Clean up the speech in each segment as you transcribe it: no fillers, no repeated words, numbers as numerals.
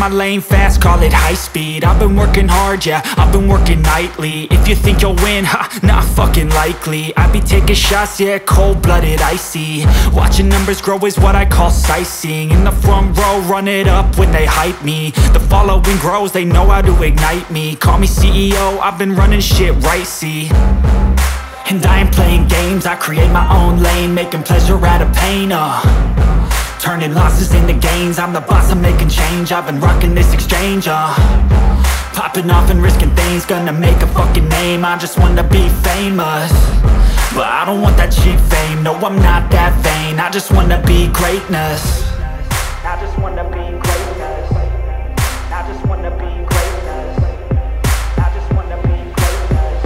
my lane fast, call it high speed. I've been working hard, yeah, I've been working nightly. If you think you'll win, ha, not fucking likely. I be taking shots, yeah, cold-blooded, icy. Watching numbers grow is what I call sightseeing. In the front row, run it up when they hype me. The following grows, they know how to ignite me. Call me CEO, I've been running shit right, see. And I ain't playing games, I create my own lane, making pleasure out of pain, turning losses into gains. I'm the boss, I'm making change. I've been rocking this exchange, popping off and risking things. Gonna make a fucking name, I just wanna be famous. But I don't want that cheap fame, no I'm not that vain. I just wanna be greatness. I just wanna be greatness. I just wanna be greatness. I just wanna be greatness.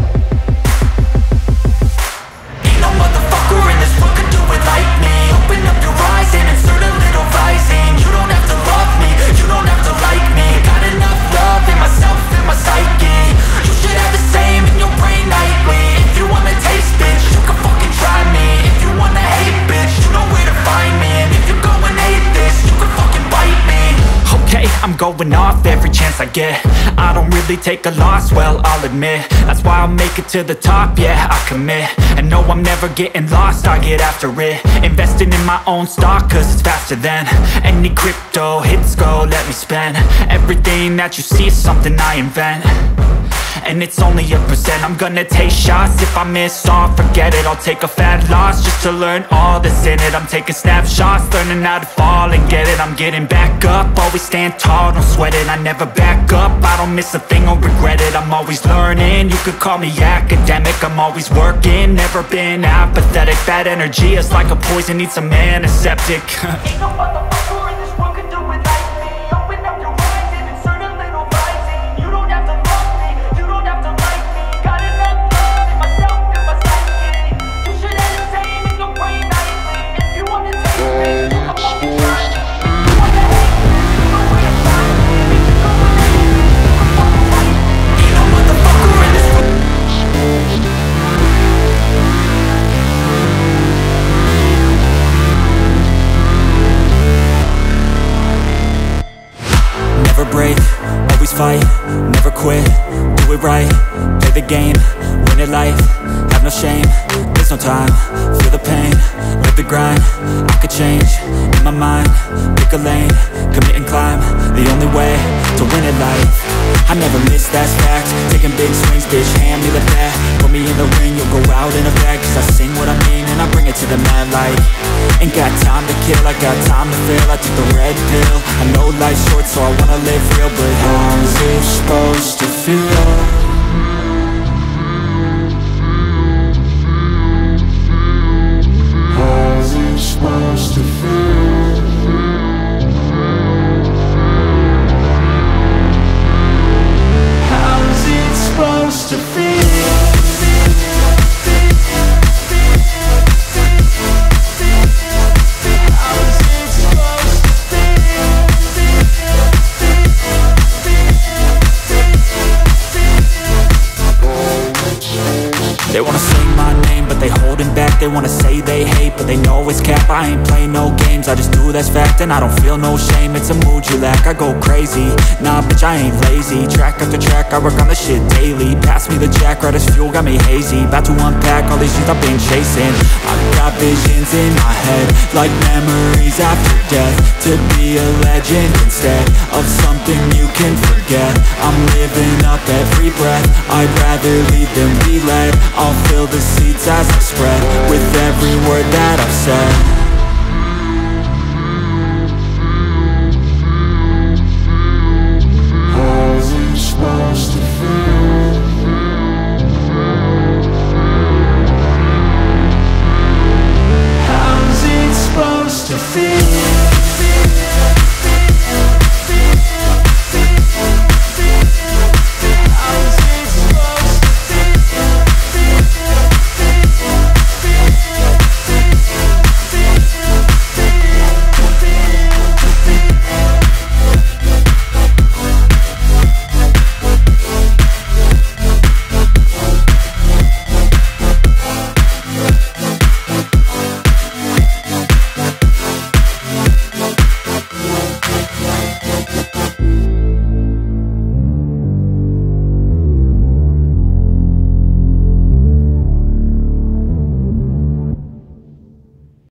Ain't no motherfucker in this world could do it like me. Open up your eyes and insert a little rising. You don't have to love me, you don't have to like me. Got enough love in myself and my psyche. You should have the same in your brain nightly. If you wanna taste, bitch, you can fucking try me. If you wanna hate, bitch, you know where to find me. And if you go and hate this, you can fucking bite me. Okay, I'm going off every chance I get. I don't really take a loss, well, I'll admit. That's why I'll make it to the top, yeah, I commit. And no, I'm never getting lost, I get after it. Investing in my own stock, cause it's faster than any crypto hits go, let me spend. Everything that you see is something I invent. And it's only a percent. I'm gonna take shots. If I miss all, forget it. I'll take a fat loss just to learn all that's in it. I'm taking snapshots, learning how to fall and get it. I'm getting back up, always stand tall, don't sweat it. I never back up, I don't miss a thing or regret it. I'm always learning, you could call me academic. I'm always working, never been apathetic. Bad energy is like a poison, needs some antiseptic. Ain't no motherfucker in this world could do it like me. Open up your eyes and insert a little rising. You don't have to love me, you don't have to like me. Got enough love in myself and my psyche. You should have the same in your brain nightly. If you want to take it, you can fucking try me. If you want to hate me, you know where to find me. If you don't want to hate me, you can fucking fight me. Ain't no motherfucker in this world. Never break, always fight, never quit, do it right, play the game, win it life, have no shame, there's no time, feel the pain, live the grind, I could change, in my mind, pick a lane, commit and climb, the only way to win it life. I never miss, that's fact, taking big swings, bitch, hand me the bat. Put me in the ring, you'll go out in a bag. Cause I sing what I mean and I bring it to the mad light. Ain't got time to kill, I got time to feel. I took the red pill, I know life's short so I wanna live real. But how's it supposed to feel? How's it supposed to feel? How's it supposed to feel? They wanna sing my name, but they holding back. They wanna say they hate, but they know it's cap. I ain't play no games, I just do that's fact. And I don't feel no shame, it's a mood you lack. I go crazy, nah bitch I ain't lazy. Track after track, I work on this shit daily. Pass me the jack, right as fuel, got me hazy. About to unpack all these things I've been chasing. I've got visions in my head, like memories after death. To be a legend instead of something you can forget. I'm living up every breath, I'd rather lead than be led. I'll fill the seats as I spread with every word that I've said.